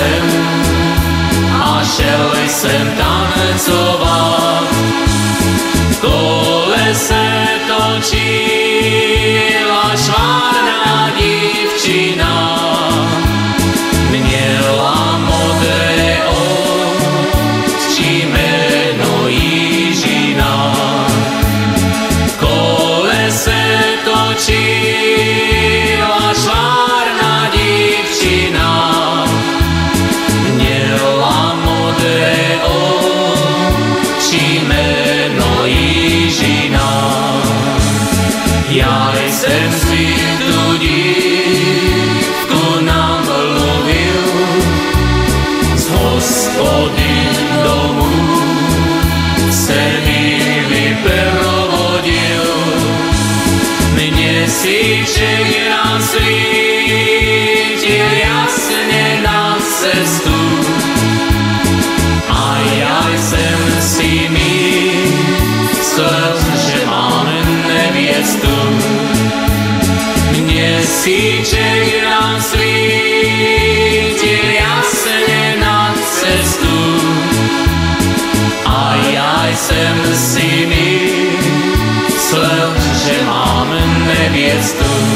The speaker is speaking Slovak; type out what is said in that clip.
jsem a šel jsem tancovat. V kole se točila švárná dívčina, měla modré oči, jméno Jižina. V kole se točila švárná dívčina, měla modré oči, jméno Jižina. Já jsem si tu dívku namluvil, z hospody domů se mi vyprovodil. Měsíček nám svítil jasně na cestu a já jsem si myslel, že máme nevěstu. Měsíček nám svítil jasně na cestu a já jsem si myslel, že máme nevěstu.